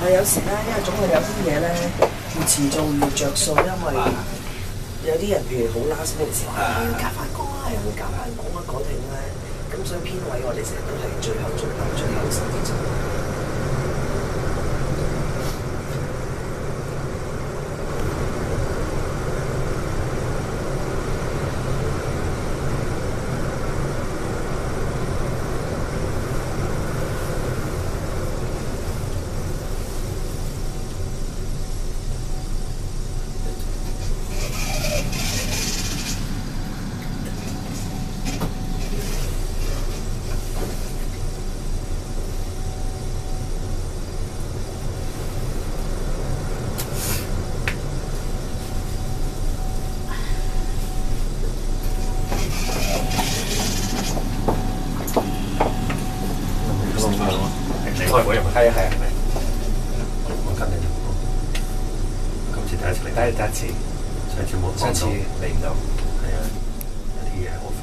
有時咧，因為總係有啲嘢咧要遲做要着數，因為有啲人譬如好 last minute 時話要夾翻工啊，又要夾翻工啊，嗰停咧，咁所以編位我哋成日都係最後先至做。 開會係咪？ 係啊係啊， 我跟你。今次第一次嚟。 第一次， 上次冇幫到。 上次嚟唔到。 係啊，有啲嘢好煩。